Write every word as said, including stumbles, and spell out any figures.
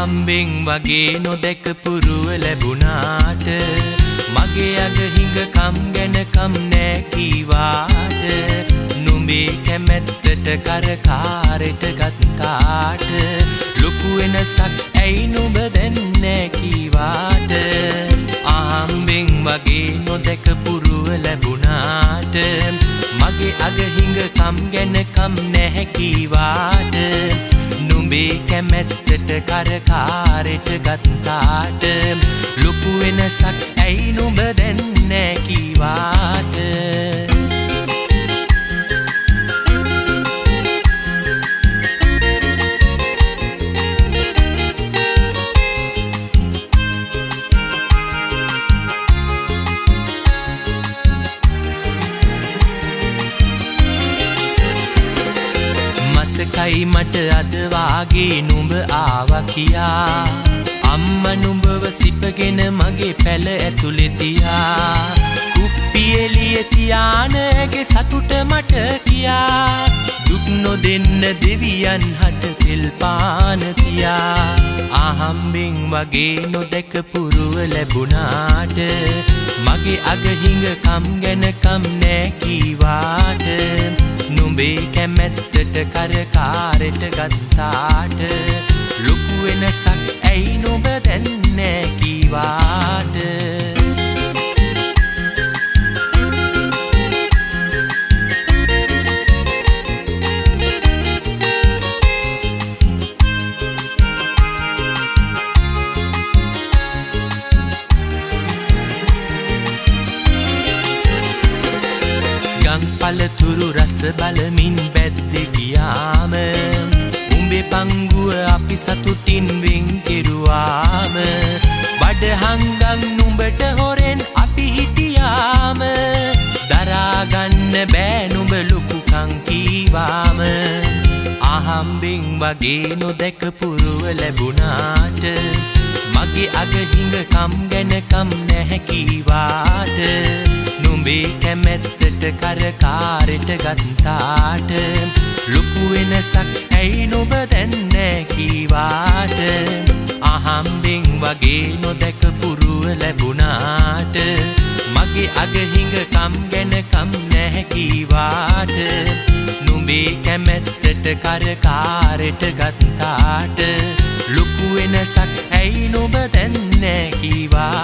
අහම්බෙන් වගේ නොදැක පුරුව ලැබුණාට මගේ අග හිඟකම් ගැන කම් නෑ කීවාට නුඹේ කැමැත්තට කරකාරෙට ගත්තාට ලොකු වෙනසක් ඇයි නුඹ දැන් නෑ කීවාට අහම්බෙන් වගේ නොදැක පුරුව ලැබුණාට මගේ අග හිඟකම් ගැන කම් නැහැ කීවාට නුඹේ කැමැත්තට කරකාරෙට ගත්තාට ලොකු වෙනසක් ඇයි නුඹ දැන් නෑ කීවාට මතකයි මට අද වාගේ නුඹ ආවා කියා අම්මා නුඹව සිපගෙන මගේ පැල ඇතුලේ තියා කුප්පි එළිය තියාන ඇගේ සතුට මට කියා දුක් නොදෙන්න දෙවියන් හට තෙල් පාන තියා අහම්බෙන් වගේ නොදැක පුරුව ලැබුණාට මගේ අග හිඟකම් ගැන කම් නෑ කීවාට නුඹේ කැමැත්තට කරකාරෙට ගත්තාට ලොකු වෙනසක් ඇයි නුඹ දැන් නෑ කීවාට පළතුරු රස බලමින් බැද්දේ ගියාම උඹේ පංගුව අපි සතුටින් වෙන් කෙරුවාම බඩ හංගන් නුඹට හොරෙන් අපි හිටියාම දරා ගන්න බෑ නුඹ ලොකුකම් කීවාම අහම්බෙන් වගේ නොදැක පුරුව ලැබුණාට මගේ අග හිඟකම් ගැන කම් නැහැ කීවාට නුඹේ කැමැත්තට කරකාරෙට ගත්තාට ලොකු වෙනසක් ඇයි නුඹ දැන් නෑ කීවාට අහම්බෙන් වගේ නොදැක පුරුව ලැබුණාට මගේ අග හිඟකම් ගැන කම් නැහැ කීවාට නුඹේ කැමැත්තට කරකාරෙට ගත්තාට ලොකු වෙනසක් ඇයි නුඹ දැන් නෑ කීවාට